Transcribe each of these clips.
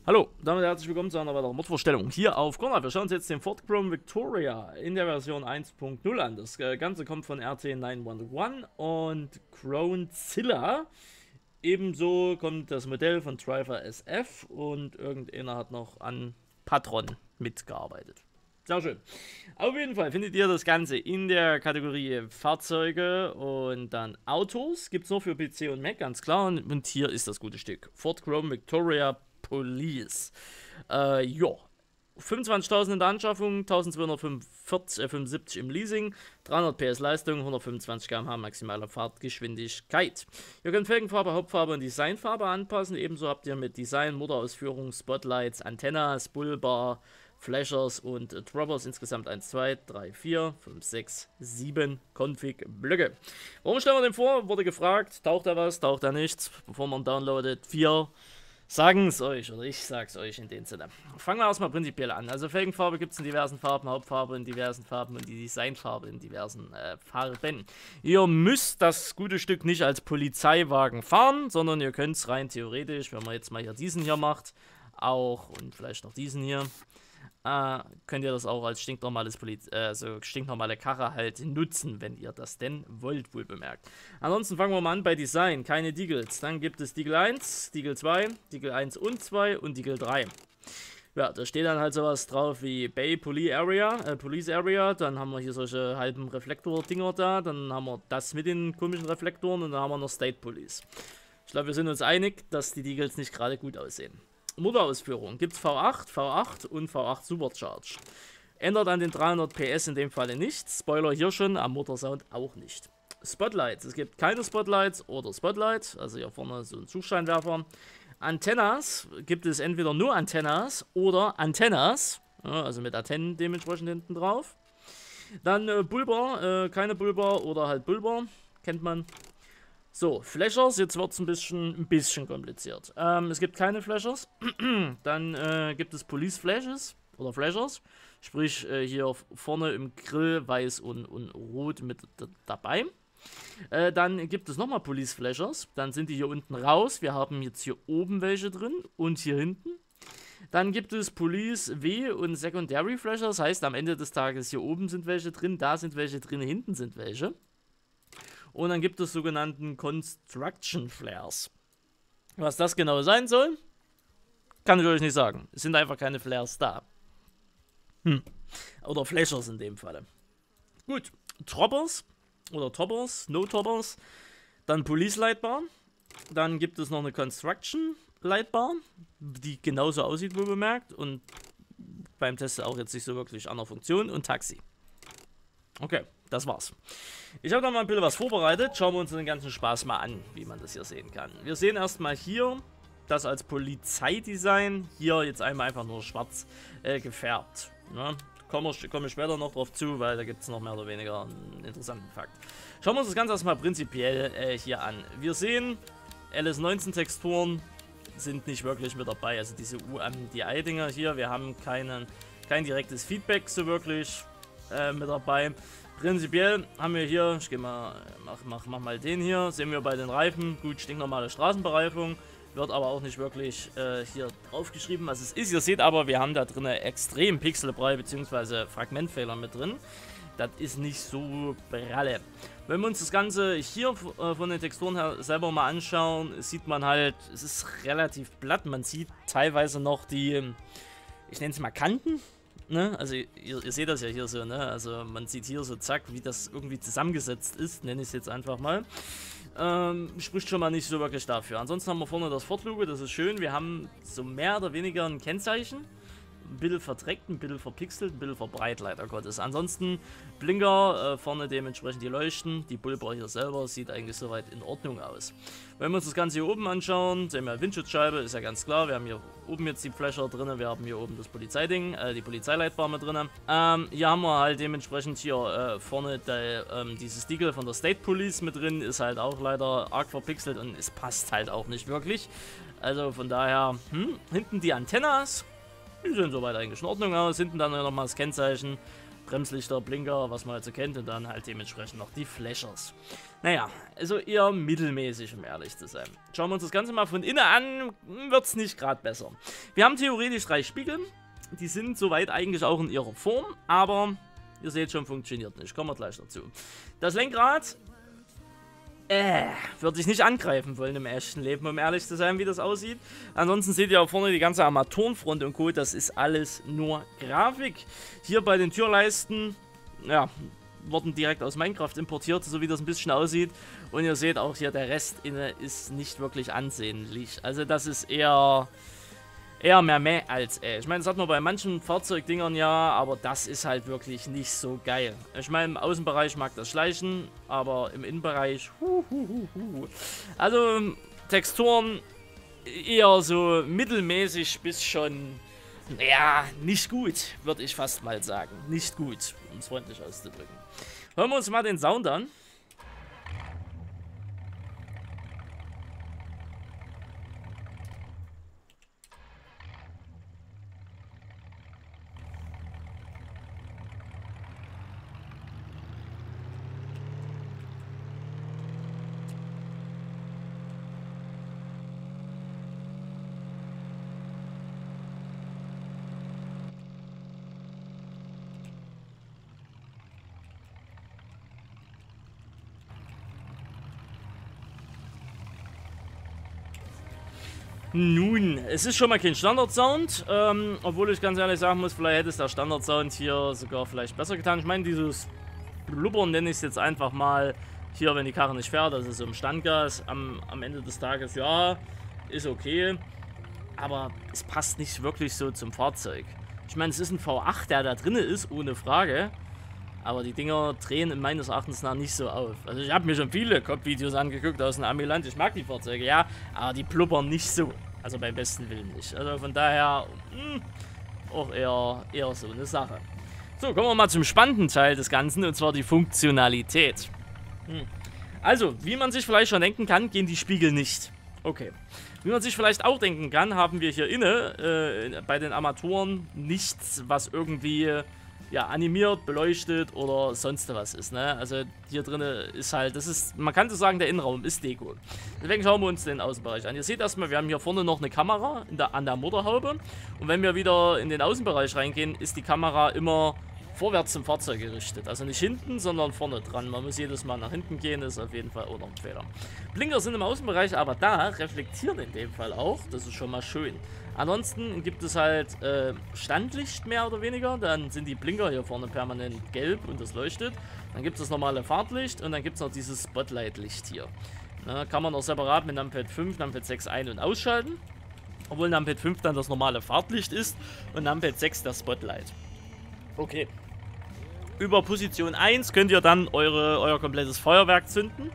Hallo, damit herzlich willkommen zu einer weiteren Modvorstellung hier auf Corner. Wir schauen uns jetzt den Ford Chrome Victoria in der Version 1.0 an. Das Ganze kommt von RT911 und Chromezilla. Ebenso kommt das Modell von Driver SF und irgendeiner hat noch an Patron mitgearbeitet. Sehr schön. Auf jeden Fall findet ihr das Ganze in der Kategorie Fahrzeuge und dann Autos. Gibt es nur für PC und Mac, ganz klar. Und hier ist das gute Stück. Ford Chrome Victoria Police. Ja. 25.000 in der Anschaffung, 1275 im Leasing, 300 PS Leistung, 125 km/h maximale Fahrtgeschwindigkeit. Ihr könnt Felgenfarbe, Hauptfarbe und Designfarbe anpassen. Ebenso habt ihr mit Design, Motorausführung, Spotlights, Antennas, Bullbar, Flashers und Droppers insgesamt 1, 2, 3, 4, 5, 6, 7 Config-Blöcke. Warum stellen wir den vor? Wurde gefragt, taucht er was, taucht er nichts, bevor man downloadet. 4 sagen es euch, oder ich sag's euch in dem Sinne. Fangen wir erstmal prinzipiell an. Also Felgenfarbe gibt es in diversen Farben, Hauptfarbe in diversen Farben und die Designfarbe in diversen Farben. Ihr müsst das gute Stück nicht als Polizeiwagen fahren, sondern ihr könnt es rein theoretisch, wenn man jetzt mal hier diesen hier macht, auch und vielleicht noch diesen hier, könnt ihr das auch als stinknormale Karre halt nutzen, wenn ihr das denn wollt, wohl bemerkt. Ansonsten fangen wir mal an bei Design, keine Deagles. Dann gibt es Deagle 1, Deagle 2, Deagle 1 und 2 und Deagle 3. Ja, da steht dann halt sowas drauf wie Bay Police Area, dann haben wir hier solche halben Reflektor-Dinger da, dann haben wir das mit den komischen Reflektoren und dann haben wir noch State Police. Ich glaube, wir sind uns einig, dass die Deagles nicht gerade gut aussehen. Motorausführung gibt es V8 und V8 Supercharged. Ändert an den 300 PS in dem Falle nichts. Spoiler hier schon, am Motorsound auch nicht. Spotlights, es gibt keine Spotlights oder Spotlight, also hier vorne so ein Zugscheinwerfer. Antennas gibt es entweder nur Antennas oder Antennas, ja, also mit Antennen dementsprechend hinten drauf. Dann Bullbar, keine Bullbar oder halt Bullbar, kennt man. So, Flashers, jetzt wird es ein bisschen kompliziert. Es gibt keine Flashers. Dann gibt es Police Flashes oder Flashers. Sprich, hier vorne im Grill weiß und rot mit dabei. Dann gibt es nochmal Police Flashers. Dann sind die hier unten raus. Wir haben jetzt hier oben welche drin und hier hinten. Dann gibt es Police W und Secondary Flashers. Das heißt, am Ende des Tages hier oben sind welche drin, da sind welche drin, hinten sind welche. Und dann gibt es sogenannten Construction Flares. Was das genau sein soll, kann ich euch nicht sagen. Es sind einfach keine Flares da. Oder Flashers in dem Falle. Gut, Toppers oder Toppers, No Toppers. Dann Police Lightbar. Dann gibt es noch eine Construction Lightbar, die genauso aussieht, wo bemerkt. Und beim Test auch jetzt nicht so wirklich an der Funktion. Und Taxi. Okay, das war's. Ich habe da mal ein bisschen was vorbereitet. Schauen wir uns den ganzen Spaß mal an, wie man das hier sehen kann. Wir sehen erstmal hier das als Polizeidesign. Hier jetzt einmal einfach nur schwarz gefärbt. Ja, komme ich später noch drauf zu, weil da gibt es noch mehr oder weniger einen interessanten Fakt. Schauen wir uns das Ganze erstmal prinzipiell hier an. Wir sehen, LS19 Texturen sind nicht wirklich mit dabei. Also diese UMDI-Dinger hier, wir haben kein direktes Feedback so wirklich mit dabei. Prinzipiell haben wir hier, ich gehe mal, mach mal den hier, sehen wir bei den Reifen, gut, stinknormale Straßenbereifung, wird aber auch nicht wirklich hier draufgeschrieben, was es ist. Ihr seht aber, wir haben da drin extrem Pixelbrei bzw. Fragmentfehler mit drin. Das ist nicht so pralle. Wenn wir uns das Ganze hier von den Texturen her selber mal anschauen, sieht man halt, es ist relativ platt, man sieht teilweise noch die, ich nenne es mal Kanten. Ne? Also ihr seht das ja hier so, ne? Also man sieht hier so zack, wie das irgendwie zusammengesetzt ist, nenne ich es jetzt einfach mal. Spricht schon mal nicht so wirklich dafür. Ansonsten haben wir vorne das Ford-Logo, das ist schön. Wir haben so mehr oder weniger ein Kennzeichen. Ein bisschen verdreckt, ein bisschen verpixelt, ein bisschen verbreit, leider Gottes. Ansonsten Blinker, vorne dementsprechend die Leuchten. Die Bullbar hier selber sieht eigentlich soweit in Ordnung aus. Wenn wir uns das Ganze hier oben anschauen, sehen wir Windschutzscheibe, ist ja ganz klar. Wir haben hier oben jetzt die Flasher drin, wir haben hier oben das Polizeiding, die Polizeileitbar mit drin. Hier haben wir halt dementsprechend hier vorne dieses Deagle von der State Police mit drin, ist halt auch leider arg verpixelt und es passt halt auch nicht wirklich. Also von daher, hinten die Antennas. Die sehen soweit eigentlich in Ordnung aus. Hinten dann nochmal das Kennzeichen, Bremslichter, Blinker, was man halt so kennt. Und dann halt dementsprechend noch die Flashers. Naja, also eher mittelmäßig, um ehrlich zu sein. Schauen wir uns das Ganze mal von innen an, wird es nicht gerade besser. Wir haben theoretisch 3 Spiegel, die sind soweit eigentlich auch in ihrer Form, aber ihr seht schon, funktioniert nicht, kommen wir gleich dazu. Das Lenkrad, würde ich nicht angreifen wollen im echten Leben, um ehrlich zu sein, wie das aussieht. Ansonsten seht ihr auch vorne die ganze Armaturenfront und Co., das ist alles nur Grafik. Hier bei den Türleisten, ja, wurden direkt aus Minecraft importiert, so wie das ein bisschen aussieht. Und ihr seht auch hier, der Rest inne ist nicht wirklich ansehnlich. Also das ist eher mehr meh als Ich meine, das hat man bei manchen Fahrzeugdingern ja, aber das ist halt wirklich nicht so geil. Ich meine, im Außenbereich mag das Schleichen, aber im Innenbereich, Also, Texturen eher so mittelmäßig bis schon, ja, nicht gut, würde ich fast mal sagen. Nicht gut, um es freundlich auszudrücken. Hören wir uns mal den Sound an. Nun, es ist schon mal kein Standard-Sound, obwohl ich ganz ehrlich sagen muss, vielleicht hätte es der Standard-Sound hier sogar vielleicht besser getan. Ich meine, dieses Blubbern nenne ich es jetzt einfach mal hier, wenn die Karre nicht fährt, das ist so im Standgas am Ende des Tages, ja, ist okay, aber es passt nicht wirklich so zum Fahrzeug. Ich meine, es ist ein V8, der da drin ist, ohne Frage. Aber die Dinger drehen meines Erachtens nach nicht so auf. Also ich habe mir schon viele Cop-Videos angeguckt aus dem Amiland. Ich mag die Fahrzeuge, ja, aber die blubbern nicht so. Also beim besten Willen nicht. Also von daher auch eher so eine Sache. So, kommen wir mal zum spannenden Teil des Ganzen, und zwar die Funktionalität. Also, wie man sich vielleicht schon denken kann, gehen die Spiegel nicht. Okay. Wie man sich vielleicht auch denken kann, haben wir hier inne bei den Armaturen nichts, was irgendwie ja, animiert, beleuchtet oder sonst was ist, ne? Also hier drin ist halt, das ist, man kann so sagen, der Innenraum ist Deko. Deswegen schauen wir uns den Außenbereich an. Ihr seht erstmal, wir haben hier vorne noch eine Kamera an der Motorhaube. Und wenn wir wieder in den Außenbereich reingehen, ist die Kamera immer vorwärts zum Fahrzeug gerichtet. Also nicht hinten, sondern vorne dran. Man muss jedes Mal nach hinten gehen, ist auf jeden Fall auch noch ein Fehler. Blinker sind im Außenbereich, aber da reflektieren in dem Fall auch. Das ist schon mal schön. Ansonsten gibt es halt Standlicht mehr oder weniger. Dann sind die Blinker hier vorne permanent gelb und das leuchtet. Dann gibt es das normale Fahrtlicht und dann gibt es noch dieses Spotlight-Licht hier. Na, kann man auch separat mit Numpad 5, Numpad 6 ein- und ausschalten. Obwohl Numpad 5 dann das normale Fahrtlicht ist und Numpad 6 das Spotlight. Okay. Über Position 1 könnt ihr dann euer komplettes Feuerwerk zünden.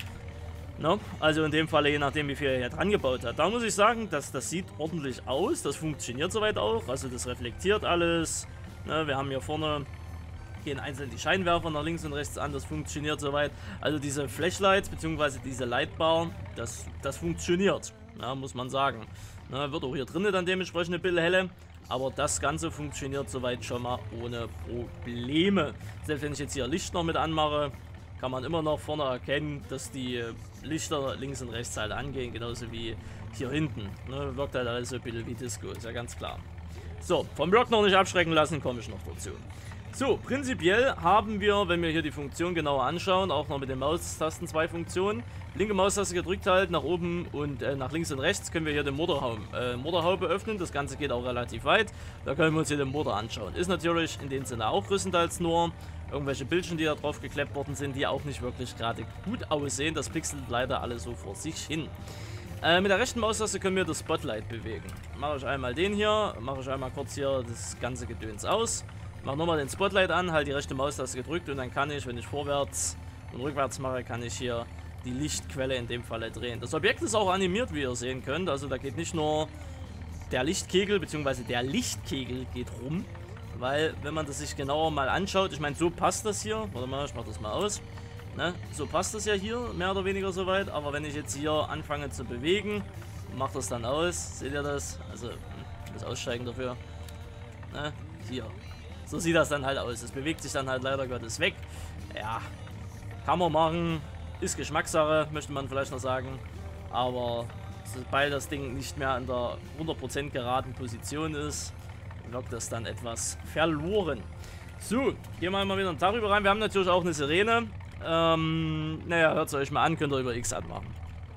No? Also in dem Fall, je nachdem wie viel ihr hier dran gebaut habt. Da muss ich sagen, das sieht ordentlich aus. Das funktioniert soweit auch. Also das reflektiert alles. Ne? Wir haben hier vorne, gehen einzeln die Scheinwerfer nach links und rechts an. Das funktioniert soweit. Also diese Flashlights bzw. diese Lightbar, das funktioniert. Ja, muss man sagen. Ne? Wird auch hier drinnen dann dementsprechend ein bisschen helle. Aber das Ganze funktioniert soweit schon mal ohne Probleme. Selbst wenn ich jetzt hier Licht noch mit anmache, kann man immer noch vorne erkennen, dass die Lichter links und rechts halt angehen, genauso wie hier hinten. Ne, wirkt halt alles so ein bisschen wie Disco, ist ja ganz klar. So, vom Block noch nicht abschrecken lassen, komme ich noch dazu. So, prinzipiell haben wir, wenn wir hier die Funktion genauer anschauen, auch noch mit den Maustasten 2 Funktionen. Linke Maustaste gedrückt halt, nach oben und nach links und rechts können wir hier den Motorhaube öffnen. Das Ganze geht auch relativ weit. Da können wir uns hier den Motor anschauen. Ist natürlich in dem Sinne auch größtenteils nur irgendwelche Bildchen, die da drauf geklebt worden sind, die auch nicht wirklich gerade gut aussehen. Das pixelt leider alles so vor sich hin. Mit der rechten Maustaste können wir das Spotlight bewegen. Mache ich einmal den hier, mache ich einmal kurz hier das ganze Gedöns aus. Mache nochmal den Spotlight an, halt die rechte Maustaste gedrückt und dann kann ich, wenn ich vorwärts und rückwärts mache, kann ich hier die Lichtquelle in dem Falle drehen. Das Objekt ist auch animiert, wie ihr sehen könnt. Also da geht nicht nur der Lichtkegel, beziehungsweise der Lichtkegel geht rum. Weil, wenn man das sich genauer mal anschaut, ich meine, so passt das hier. Warte mal, ich mache das mal aus. Ne? So passt das ja hier, mehr oder weniger soweit. Aber wenn ich jetzt hier anfange zu bewegen, mache das dann aus. Seht ihr das? Also, ich muss aussteigen dafür. Ne? Hier. So sieht das dann halt aus. Es bewegt sich dann halt leider Gottes weg. Ja, kann man machen. Ist Geschmackssache, möchte man vielleicht noch sagen. Aber sobald das Ding nicht mehr in der 100% geraden Position ist, wirkt das dann etwas verloren. So, gehen wir mal wieder darüber rein. Wir haben natürlich auch eine Sirene. Naja, hört es euch mal an, könnt ihr über X anmachen.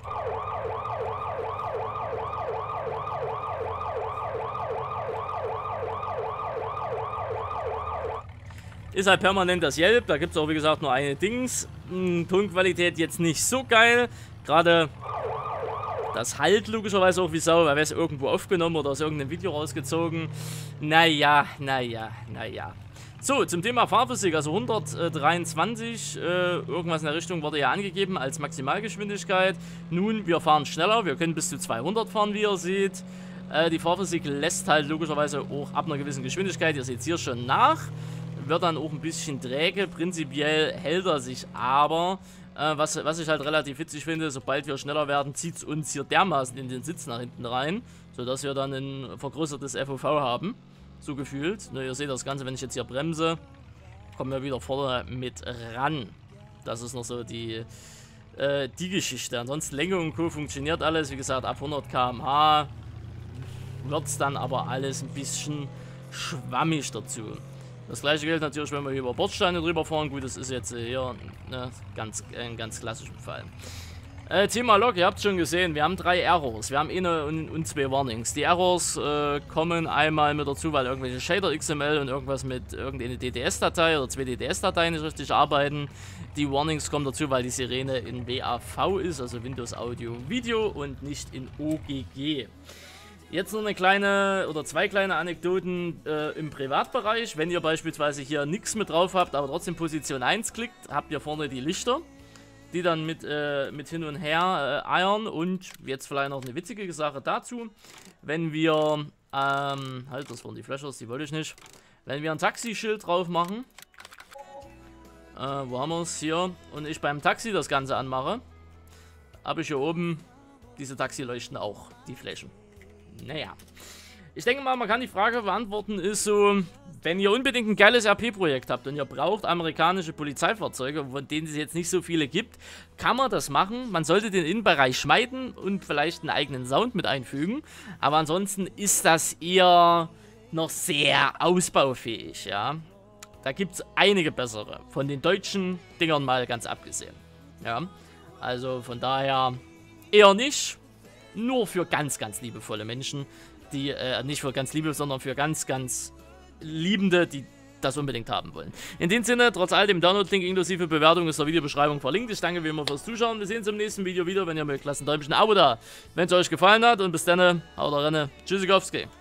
Ist halt permanent das Yelp, da gibt es auch wie gesagt nur eine Dings. Tonqualität jetzt nicht so geil. Gerade das halt logischerweise auch wie Sau, weil wir es irgendwo aufgenommen oder aus irgendeinem Video rausgezogen. Naja. So, zum Thema Fahrphysik, also 123, irgendwas in der Richtung wurde ja angegeben als Maximalgeschwindigkeit. Nun, wir fahren schneller, wir können bis zu 200 fahren, wie ihr seht. Die Fahrphysik lässt halt logischerweise auch ab einer gewissen Geschwindigkeit, ihr seht es hier schon nach. Wird dann auch ein bisschen träge, prinzipiell hält er sich aber. Was ich halt relativ witzig finde, sobald wir schneller werden, zieht es uns hier dermaßen in den Sitz nach hinten rein, sodass wir dann ein vergrößertes FOV haben, so gefühlt. Ne, ihr seht das Ganze, wenn ich jetzt hier bremse, kommen wir wieder vorne mit ran. Das ist noch so die Geschichte. Ansonsten Länge und Co. funktioniert alles, wie gesagt, ab 100 km/h wird es dann aber alles ein bisschen schwammig dazu. Das gleiche gilt natürlich, wenn wir hier über Bordsteine drüber fahren. Gut, das ist jetzt hier ne, ein ganz klassischen Fall. Thema Log, ihr habt schon gesehen, wir haben 3 Errors. Wir haben eine und 2 Warnings. Die Errors kommen einmal mit dazu, weil irgendwelche Shader XML und irgendwas mit irgendeine DTS-Datei oder 2 DTS-Dateien nicht richtig arbeiten. Die Warnings kommen dazu, weil die Sirene in WAV ist, also Windows Audio Video und nicht in OGG. Jetzt noch eine kleine oder 2 kleine Anekdoten im Privatbereich. Wenn ihr beispielsweise hier nichts mit drauf habt, aber trotzdem Position 1 klickt, habt ihr vorne die Lichter, die dann mit hin und her eiern. Und jetzt vielleicht noch eine witzige Sache dazu. Wenn wir, halt, das waren die Flashers, die wollte ich nicht. Wenn wir ein Taxischild drauf machen, wo haben wir es hier, und ich beim Taxi das Ganze anmache, habe ich hier oben diese Taxileuchten auch, die Flächen. Naja, ich denke mal, man kann die Frage beantworten, ist so, wenn ihr unbedingt ein geiles RP-Projekt habt und ihr braucht amerikanische Polizeifahrzeuge, von denen es jetzt nicht so viele gibt, kann man das machen. Man sollte den Innenbereich schmeiden und vielleicht einen eigenen Sound mit einfügen, aber ansonsten ist das eher noch sehr ausbaufähig, ja. Da gibt es einige bessere, von den deutschen Dingern mal ganz abgesehen, ja. Also von daher eher nicht. Nur für ganz liebevolle Menschen, die, nicht für ganz liebe, sondern für ganz Liebende, die das unbedingt haben wollen. In dem Sinne, trotz all dem Download-Link inklusive Bewertung ist der Videobeschreibung verlinkt. Ich danke wie immer fürs Zuschauen. Wir sehen uns im nächsten Video wieder. Wenn ihr mögt, lasst ein Däumchen, ein Abo da, wenn es euch gefallen hat. Und bis dann, haut rein. Tschüssikowski.